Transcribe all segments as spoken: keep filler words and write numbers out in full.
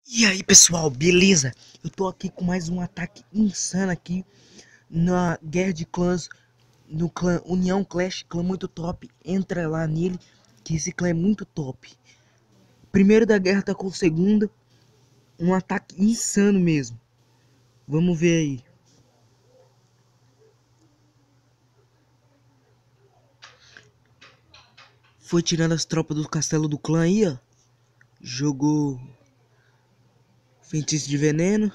E aí pessoal, beleza? Eu tô aqui com mais um ataque insano aqui na Guerra de Clãs, no clã União Clash, clã muito top. Entra lá nele, que esse clã é muito top. Primeiro da guerra tá com o segundo, um ataque insano mesmo. Vamos ver aí. Foi tirando as tropas do castelo do clã aí, ó. Jogou feitiço de veneno.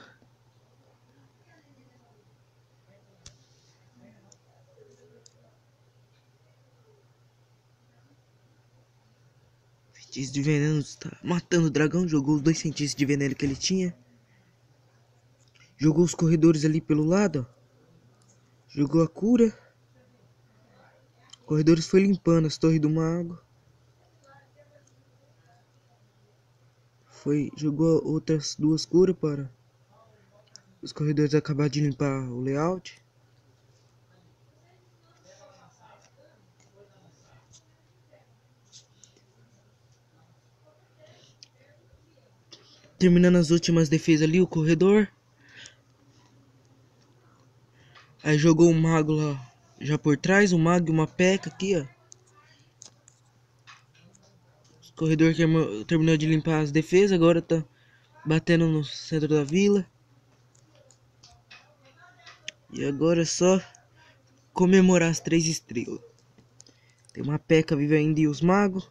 Feitiço de veneno, tá matando o dragão. Jogou os dois feitiços de veneno que ele tinha. Jogou os corredores ali pelo lado, ó. Jogou a cura. Corredores foi limpando as torres do mago. Foi, jogou outras duas curas para os corredores acabar de limpar o layout. Terminando as últimas defesas ali, o corredor. Aí jogou o mago lá já por trás, o mago e uma peca aqui, ó. O corredor que terminou de limpar as defesas, agora tá batendo no centro da vila. E agora é só comemorar as três estrelas. Tem uma peca viva ainda e os magos.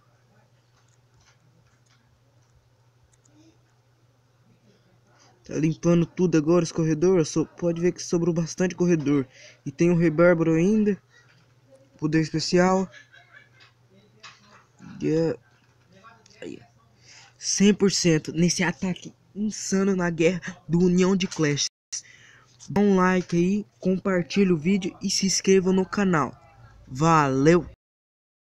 Tá limpando tudo agora os corredores. So, pode ver que sobrou bastante corredor. E tem o Rei Bárbaro ainda. Poder especial. Yeah. cem por cento nesse ataque insano na guerra do União de Clash. Dá um like aí, compartilha o vídeo e se inscreva no canal. Valeu!